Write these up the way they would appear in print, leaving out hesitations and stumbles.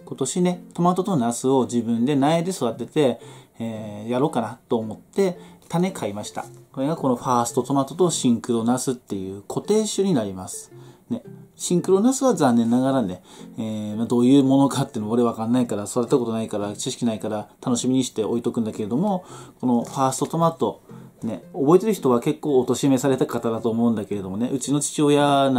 今年ね、トマトとナスを自分で苗で育てて、やろうかなと思って種買いました。これがこのファーストトマトとシンクロナスっていう固定種になります。ね、シンクロナスは残念ながらね、どういうものかっていうのも俺わかんないから、育てたことないから、知識ないから楽しみにして置いとくんだけれども、このファーストトマト、ね、覚えてる人は結構お年めされた方だと思うんだけれどもね、うちの父親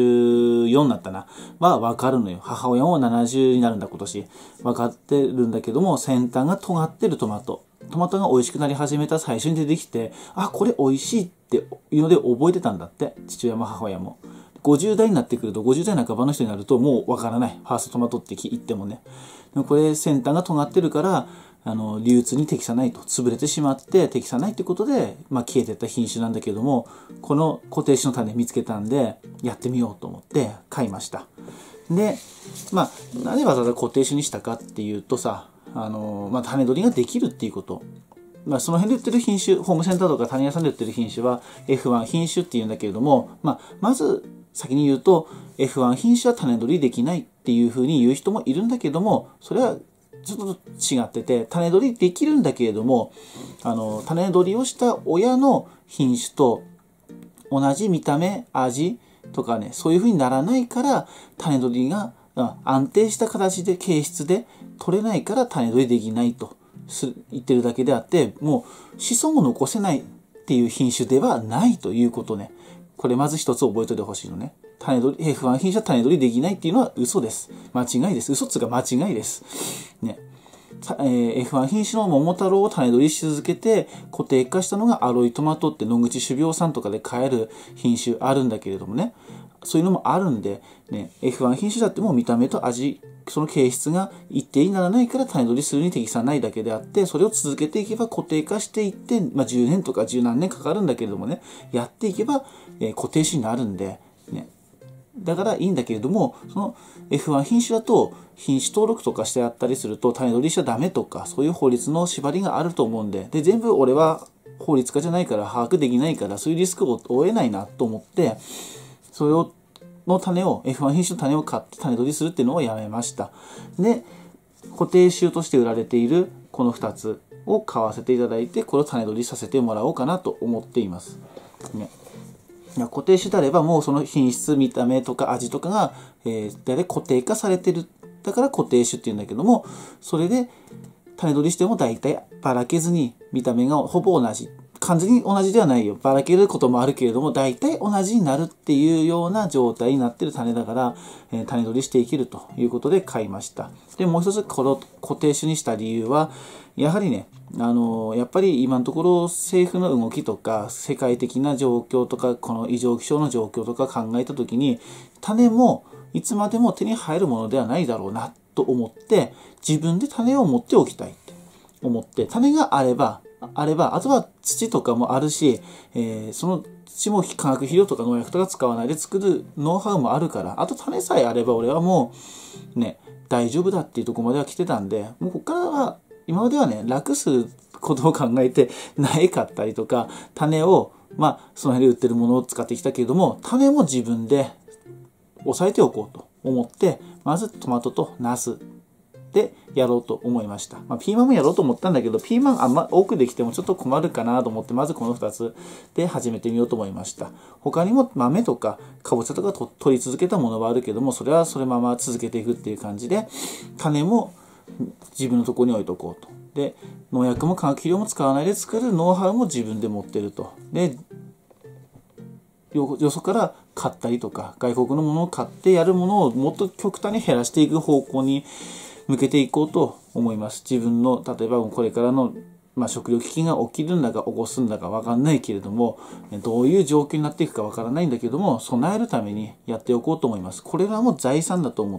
74になったな、はわかるのよ。母親も70になるんだ今年。わかってるんだけども、先端が尖ってるトマトが美味しくなり始めた最初に出てきて、あ、これ美味しいっていうので覚えてたんだって、父親も母親も。50代になってくると、50代半ばの人になるともうわからない。ファーストトマトって言ってもね。でもこれ先端が尖ってるから、流通に適さないと、潰れてしまって適さないということで、消えていった品種なんだけれども、この固定種の種見つけたんで、やってみようと思って買いました。で、なんでわざわざ固定種にしたかっていうとさ、種取りができるっていうこと。その辺で売ってる品種、ホームセンターとか種屋さんで売ってる品種は F1 品種っていうんだけれども、まず先に言うと F1 品種は種取りできないっていうふうに言う人もいるんだけども、それはちょっと違ってて、種取りできるんだけれども、種取りをした親の品種と同じ見た目、味とかね、そういうふうにならないから、種取りが安定した形で、形質で取れないから種取りできないと言ってるだけであって、もう子孫を残せないっていう品種ではないということね。これまず一つ覚えておいてほしいのね。種取り、F1 品種は種取りできないっていうのは嘘です。間違いです。嘘っつうか間違いです。ね。F1 品種の桃太郎を種取りし続けて固定化したのがアロイトマトって野口種苗さんとかで買える品種あるんだけれどもね。そういうのもあるんで、ね、F1 品種だってもう見た目と味、その形質が一定にならないから種取りするに適さないだけであって、それを続けていけば固定化していって、10年とか10何年かかるんだけれどもね、やっていけば、固定種になるんで、ね。だからいいんだけれども、その F1 品種だと品種登録とかしてあったりすると種取りしちゃダメとか、そういう法律の縛りがあると思うんで、全部俺は法律家じゃないから把握できないから、そういうリスクを負えないなと思って、それをの種を F1 品種の種を買って種取りするっていうのをやめました。で、固定種として売られているこの2つを買わせていただいて、これを種取りさせてもらおうかなと思っています。ね。固定種であればもうその品質、見た目とか味とかが、大体固定化されてる。だから固定種っていうんだけども、それで種取りしても大体ばらけずに見た目がほぼ同じ。完全に同じではないよ。ばらけることもあるけれども、大体同じになるっていうような状態になってる種だから、種取りしていけるということで買いました。で、もう一つこの固定種にした理由は、やはりね、やっぱり今のところ政府の動きとか、世界的な状況とか、この異常気象の状況とか考えたときに、種もいつまでも手に入るものではないだろうなと思って、自分で種を持っておきたいって思って、種があれば、あとは土とかもあるし、その土も化学肥料とか農薬とか使わないで作るノウハウもあるから、あと種さえあれば俺はもうね、大丈夫だっていうところまでは来てたんで、もうここからは、今まではね、楽することを考えて、苗買ったりとか、種を、その辺で売ってるものを使ってきたけれども、種も自分で抑えておこうと思って、まずトマトとナスでやろうと思いました。ピーマンもやろうと思ったんだけど、ピーマンあんま多くできてもちょっと困るかなと思って、まずこの2つで始めてみようと思いました。他にも豆とかかぼちゃとか取り続けたものはあるけども、それはそのまま続けていくっていう感じで、種も自分のところに置いとこうと。で、農薬も化学肥料も使わないで作るノウハウも自分で持ってると。で、よそから買ったりとか、外国のものを買ってやるものをもっと極端に減らしていく方向に向けていこうと思います。自分の、例えばこれからの、食糧危機が起きるんだか起こすんだか分かんないけれども、どういう状況になっていくか分からないんだけども、備えるためにやっておこうと思います。これはもう財産だと思って、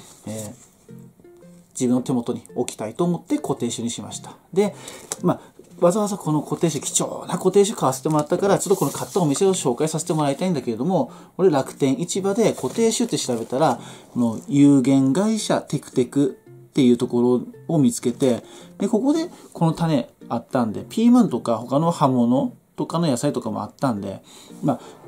自分の手元に置きたいと思って固定種にしました。で、わざわざこの固定種、貴重な固定種買わせてもらったから、ちょっとこの買ったお店を紹介させてもらいたいんだけれども、俺楽天市場で固定種って調べたら、この有限会社テクテクっていうところを見つけて、で、ここでこの種あったんで、ピーマンとか他の葉物とかの野菜とかもあったんで、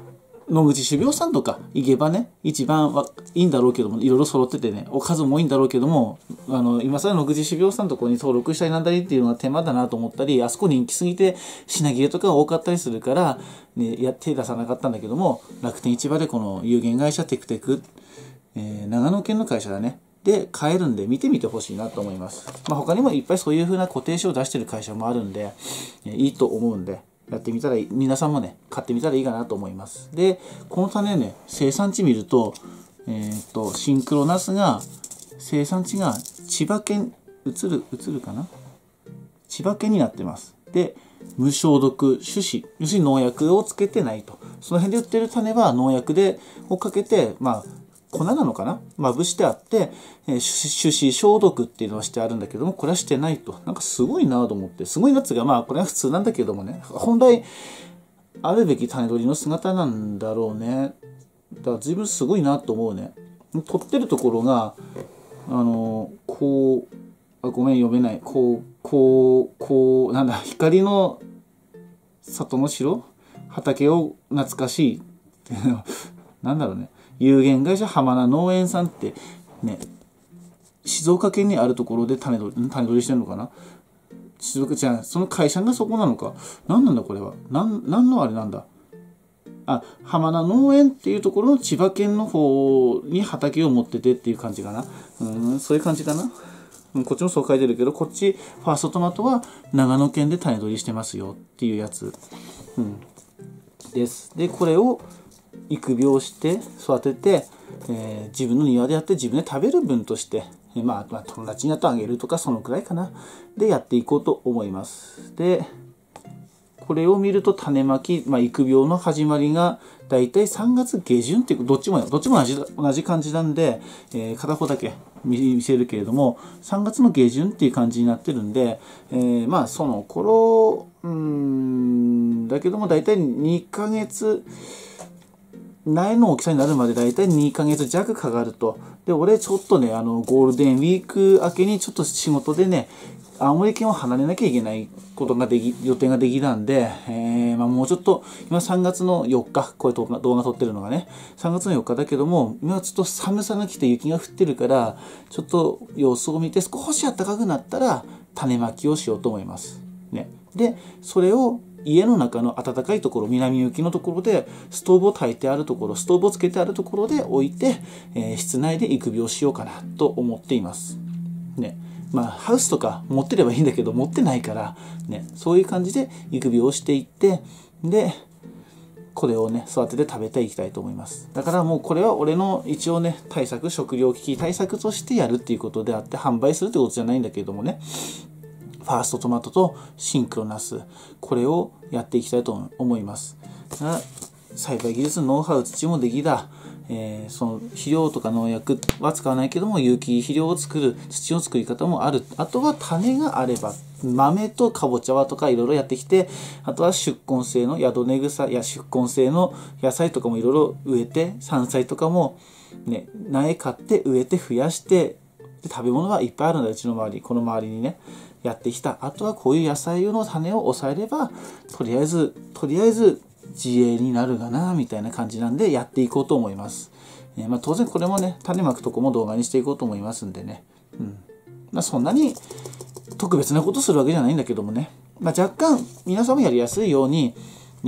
野口種苗さんとか行けばね、一番いいんだろうけども、いろいろ揃っててね、お数もいいんだろうけども、今更野口種苗さんのところに登録したりなんだりっていうのは手間だなと思ったり、あそこ人気すぎて品切れとかが多かったりするから、ね、手出さなかったんだけども、楽天市場でこの有限会社テクテク、長野県の会社だね。で、買えるんで見てみてほしいなと思います。まあ、他にもいっぱいそういう風な固定種を出してる会社もあるんで、いいと思うんで、やってみたら皆さんもね、買ってみたらいいかなと思います。で、この種ね、生産地見ると、シンクロナスが、生産地が千葉県、映るかな？千葉県になってます。で、無消毒種子、要するに農薬をつけてないと。その辺で売ってる種は農薬をかけて、まあ、粉なのかなまぶしてあって、種子消毒っていうのはしてあるんだけども、これはしてないと。なんかすごいなと思って。すごいなっていうか、まあ、これは普通なんだけどもね。本来、あるべき種取りの姿なんだろうね。だから随分すごいなと思うね。取ってるところが、ごめん、読めない。なんだ、光の里の城畑を懐かしい。なんだろうね。有限会社浜名農園さんってね、静岡県にあるところで種取りしてるのかな。静岡じゃあその会社がそこなのか。何なんだこれは。何のあれなんだ。浜名農園っていうところの千葉県の方に畑を持っててっていう感じかな。そういう感じかな。こっちもそう書いてるけど、こっちファーストトマトは長野県で種取りしてますよっていうやつ。です。で、これを育苗して育てて、自分の庭でやって自分で食べる分として、まあ友達にやっとあげるとかそのくらいかなでやっていこうと思います。でこれを見ると種まき、育苗の始まりがだいたい3月下旬っていうどっちも同じ感じなんで、片方だけ見せるけれども3月の下旬っていう感じになってるんで、まあその頃だけどもだいたい2ヶ月苗の大きさになるまでだいたい2ヶ月弱かかると。で、俺ちょっとね、ゴールデンウィーク明けにちょっと仕事でね、青森県を離れなきゃいけないことが予定ができたんで、もうちょっと、今3月の4日、これ動画撮ってるのがね、3月の4日だけども、今ちょっと寒さが来て雪が降ってるから、ちょっと様子を見て少し暖かくなったら種まきをしようと思います。ね。で、それを家の中の暖かいところ、南向きのところで、ストーブを焚いてあるところ、ストーブをつけてあるところで置いて、室内で育苗しようかなと思っています。ね。ハウスとか持ってればいいんだけど、持ってないから、ね、そういう感じで育苗をしていって、で、これをね、育てて食べていきたいと思います。だからもうこれは俺の一応ね、食料危機対策としてやるっていうことであって、販売するってことじゃないんだけどもね、ファーストトマトとシンクロナス、これをやっていきたいと思います。栽培技術、ノウハウ、土もできだ、その肥料とか農薬は使わないけども有機肥料を作る土の作り方もある。あとは種があれば豆とかぼちゃはとかいろいろやってきて、あとは宿根性の宿根草や宿根性の野菜とかもいろいろ植えて、山菜とかもね苗買って植えて増やして、で食べ物はいっぱいあるんだ。うちの周り、この周りにねやってきた。あとはこういう野菜の種を抑えればとりあえず自営になるかなみたいな感じなんでやっていこうと思います。当然これもね種まくとこも動画にしていこうと思いますんでね、そんなに特別なことするわけじゃないんだけどもね、若干皆さんもやりやすいように、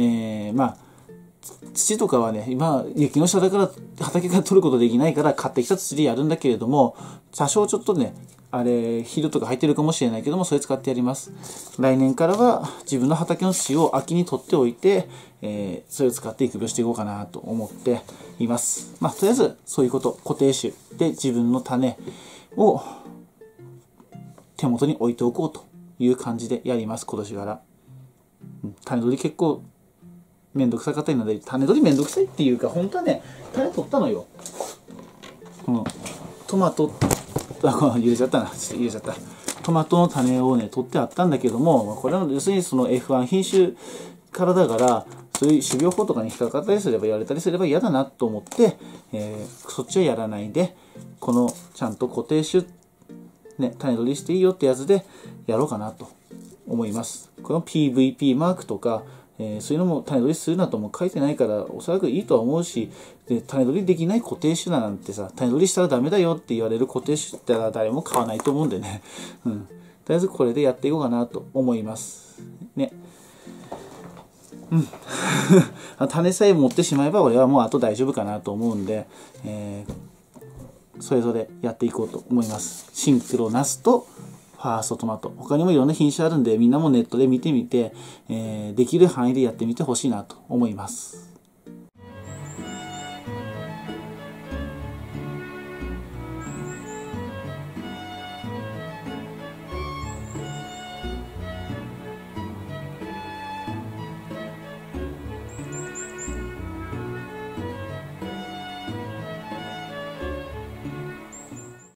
土とかはね今雪の下だから畑から取ることできないから買ってきた土でやるんだけれども、多少ちょっとね肥料とか入ってるかもしれないけども、それ使ってやります。来年からは自分の畑の土を秋に取っておいて、それを使って育苗していこうかなと思っています。とりあえずそういうこと、固定種で自分の種を手元に置いておこうという感じでやります、今年から。種取り結構めんどくさかったりなので、種取りめんどくさいっていうか、本当はね、種取ったのよ。トマト入れちゃった。トマトの種をね取ってあったんだけども、これは要するにその F1 品種からだから、そういう種苗法とかに引っかかったりすれば、言われたりすれば嫌だなと思って、そっちはやらないで、このちゃんと固定種ね種取りしていいよってやつでやろうかなと思います。この PVP マークとか、 そういうのも種取りするなとも書いてないから、おそらくいいとは思うし、で、種取りできない固定種なんてさ、種取りしたらダメだよって言われる固定種って誰も買わないと思うんでね。うん。とりあえずこれでやっていこうかなと思います。ね。うん。種さえ持ってしまえば俺はもうあと大丈夫かなと思うんで、それぞれやっていこうと思います。シンクロナスとファーストトマト。他にもいろんな品種あるんで、みんなもネットで見てみて、できる範囲でやってみてほしいなと思います。